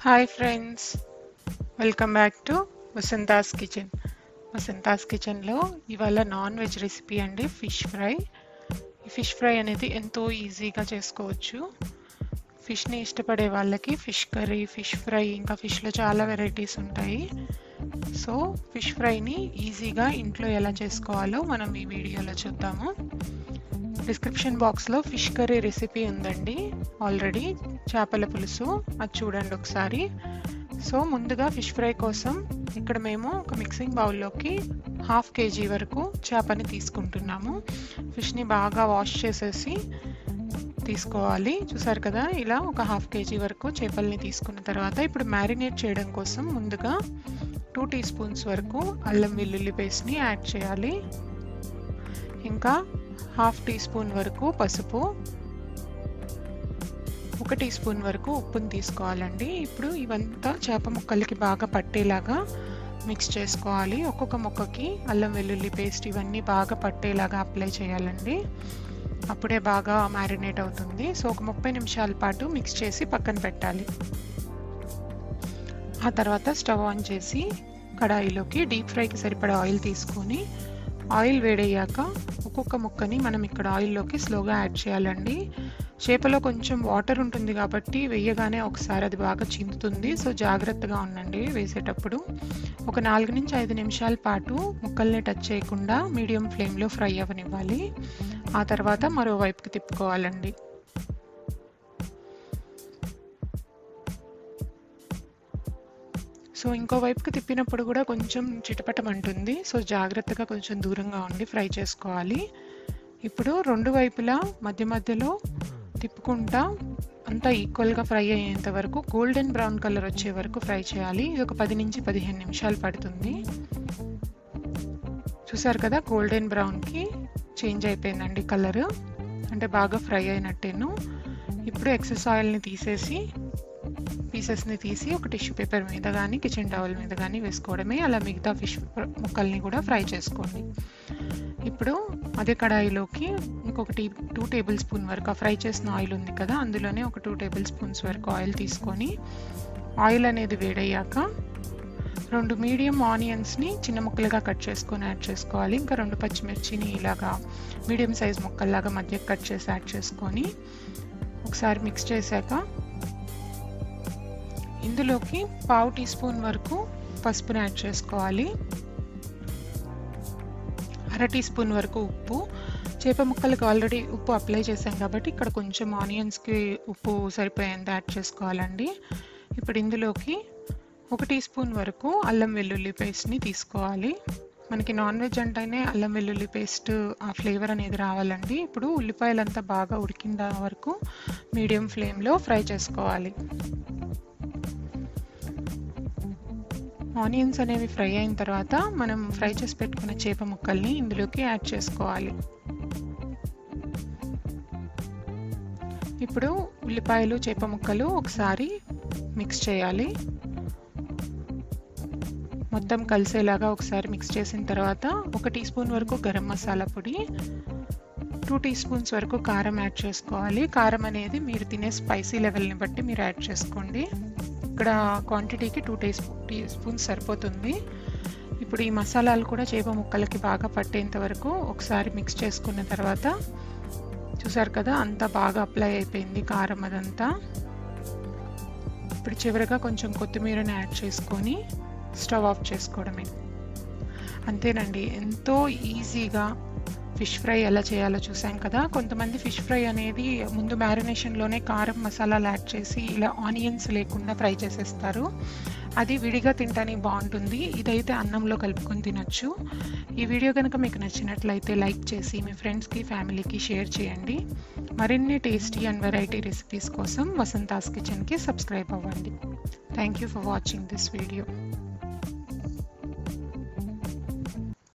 Hi friends, welcome back to Vasantha's kitchen. Vasantha's కిచెన్లో ఇవాళ non veg recipe అండి, ఫిష్ ఫ్రై. ఈ ఫిష్ ఫ్రై అనేది ఎంతో ఈజీగా చేసుకోవచ్చు. ఫిష్ని ఇష్టపడే వాళ్ళకి ఫిష్ కర్రీ, ఫిష్ ఫ్రై, ఇంకా ఫిష్లో చాలా వెరైటీస్ ఉంటాయి. సో ఫిష్ ఫ్రైని ఈజీగా ఇంట్లో ఎలా చేసుకోవాలో మనం ఈ వీడియోలో చూద్దాము. డిస్క్రిప్షన్ బాక్స్లో ఫిష్ కర్రీ రెసిపీ ఉందండి ఆల్రెడీ, చేపల పులుసు, అది చూడండి ఒకసారి. సో ముందుగా ఫిష్ ఫ్రై కోసం ఇక్కడ మేము ఒక మిక్సింగ్ బౌల్లోకి 1/2 kg వరకు చేపని తీసుకుంటున్నాము. ఫిష్ని బాగా వాష్ చేసేసి తీసుకోవాలి. చూసారు కదా, ఇలా ఒక 1/2 kg వరకు చేపల్ని తీసుకున్న తర్వాత ఇప్పుడు మ్యారినేట్ చేయడం కోసం ముందుగా 2 teaspoons వరకు అల్లం వెల్లుల్లి పేస్ట్ని యాడ్ చేయాలి. ఇంకా 1/2 teaspoon వరకు పసుపు, 1 teaspoon వరకు ఉప్పుని తీసుకోవాలండి. ఇప్పుడు ఇవంతా చేప ముక్కలకి బాగా పట్టేలాగా మిక్స్ చేసుకోవాలి. ఒక్కొక్క ముక్కకి అల్లం వెల్లుల్లి పేస్ట్ ఇవన్నీ బాగా పట్టేలాగా అప్లై చేయాలండి. అప్పుడే బాగా మ్యారినేట్ అవుతుంది. సో ఒక 30 నిమిషాల పాటు మిక్స్ చేసి పక్కన పెట్టాలి. ఆ తర్వాత స్టవ్ ఆన్ చేసి కడాయిలోకి డీప్ ఫ్రైకి సరిపడా ఆయిల్ తీసుకొని, ఆయిల్ వేడయ్యాక ఒక్కొక్క ముక్కని మనం ఇక్కడ ఆయిల్లోకి స్లోగా యాడ్ చేయాలండి. చేపలో కొంచెం వాటర్ ఉంటుంది కాబట్టి వేయగానే ఒకసారి అది బాగా చిందుతుంది. సో జాగ్రత్తగా ఉండండి వేసేటప్పుడు. ఒక 4 నుంచి 5 నిమిషాల పాటు ముక్కల్ని టచ్ చేయకుండా మీడియం ఫ్లేమ్లో ఫ్రై అవ్వనివ్వాలి. ఆ తర్వాత మరోవైపుకి తిప్పుకోవాలండి. సో ఇంకో వైపుకి తిప్పినప్పుడు కూడా కొంచెం చిటపటమంటుంది. సో జాగ్రత్తగా కొంచెం దూరంగా ఉండి ఫ్రై చేసుకోవాలి. ఇప్పుడు 2 వైపులా మధ్య మధ్యలో తిప్పుకుంటా అంతా ఈక్వల్గా ఫ్రై అయ్యేంత వరకు, గోల్డెన్ బ్రౌన్ కలర్ వచ్చే వరకు ఫ్రై చేయాలి. ఇది ఒక 10 నుంచి 15 నిమిషాలు పడుతుంది. చూసారు కదా, గోల్డెన్ బ్రౌన్కి చేంజ్ అయిపోయిందండి కలర్, అంటే బాగా ఫ్రై అయినట్టేను. ఇప్పుడు ఎక్సెస్ ఆయిల్ని తీసేసి పీసెస్ని తీసి ఒక టిష్యూ పేపర్ మీద కానీ కిచెన్ టవల్ మీద కానీ వేసుకోవడమే. అలా మిగతా ఫిష్ ముక్కల్ని కూడా ఫ్రై చేసుకోండి. ఇప్పుడు అదే కడాయిలోకి ఇంకొక 2 tablespoons వరకు ఆ ఫ్రై చేసిన ఆయిల్ ఉంది కదా, అందులోనే ఒక 2 tablespoons వరకు ఆయిల్ తీసుకొని, ఆయిల్ అనేది వేడయ్యాక 2 మీడియం ఆనియన్స్ని చిన్న ముక్కలుగా కట్ చేసుకొని యాడ్ చేసుకోవాలి. ఇంకా 2 పచ్చిమిర్చిని ఇలాగా మీడియం సైజ్ ముక్కల్లాగా మధ్యకి కట్ చేసి యాడ్ చేసుకొని ఒకసారి మిక్స్ చేశాక ఇందులోకి 1/2 teaspoon వరకు పసుపుని యాడ్ చేసుకోవాలి. 1/2 teaspoon వరకు ఉప్పు. చేప ముక్కలకు ఆల్రెడీ ఉప్పు అప్లై చేసాం కాబట్టి ఇక్కడ కొంచెం ఆనియన్స్కి ఉప్పు సరిపోయేంత యాడ్ చేసుకోవాలండి. ఇప్పుడు ఇందులోకి 1 teaspoon వరకు అల్లం వెల్లుల్లి పేస్ట్ని తీసుకోవాలి. మనకి నాన్ వెజ్ అంటేనే అల్లం వెల్లుల్లి పేస్ట్ ఆ ఫ్లేవర్ అనేది రావాలండి. ఇప్పుడు ఉల్లిపాయలంతా బాగా ఉడికిన వరకు మీడియం ఫ్లేమ్లో ఫ్రై చేసుకోవాలి. ఆనియన్స్ అనేవి ఫ్రై అయిన తర్వాత మనం ఫ్రై చేసి పెట్టుకున్న చేప ముక్కల్ని ఇందులోకి యాడ్ చేసుకోవాలి. ఇప్పుడు ఉల్లిపాయలు, చేప ముక్కలు ఒకసారి మిక్స్ చేయాలి. మొత్తం కలిసేలాగా ఒకసారి మిక్స్ చేసిన తర్వాత 1 teaspoon వరకు గరం మసాలా పొడి, 2 teaspoons వరకు కారం యాడ్ చేసుకోవాలి. కారం అనేది మీరు తినే స్పైసీ లెవెల్ని బట్టి మీరు యాడ్ చేసుకోండి. ఇక్కడ క్వాంటిటీకి 2 teaspoons సరిపోతుంది. ఇప్పుడు ఈ మసాలాలు కూడా చేప ముక్కలకి బాగా పట్టేంత వరకు ఒకసారి మిక్స్ చేసుకున్న తర్వాత, చూసారు కదా అంతా బాగా అప్లై అయిపోయింది కారం అదంతా. ఇప్పుడు చివరిగా కొంచెం కొత్తిమీరని యాడ్ చేసుకొని స్టవ్ ఆఫ్ చేసుకోవడమే. అంతేనండి, ఎంతో ఈజీగా ఫిష్ ఫ్రై ఎలా చేయాలో చూసాం కదా. కొంతమంది ఫిష్ ఫ్రై అనేది ముందు మ్యారినేషన్లోనే కారం మసాలాలు యాడ్ చేసి ఇలా ఆనియన్స్ లేకుండా ఫ్రై చేసేస్తారు. అది విడిగా తింటానికి బాగుంటుంది. ఇదైతే అన్నంలో కలుపుకొని తినొచ్చు. ఈ వీడియో కనుక మీకు నచ్చినట్లయితే లైక్ చేసి మీ ఫ్రెండ్స్కి, ఫ్యామిలీకి షేర్ చేయండి. మరిన్ని టేస్టీ అండ్ వెరైటీ రెసిపీస్ కోసం వసంతాస్ కిచెన్కి సబ్స్క్రైబ్ అవ్వండి. Thank you for watching this video.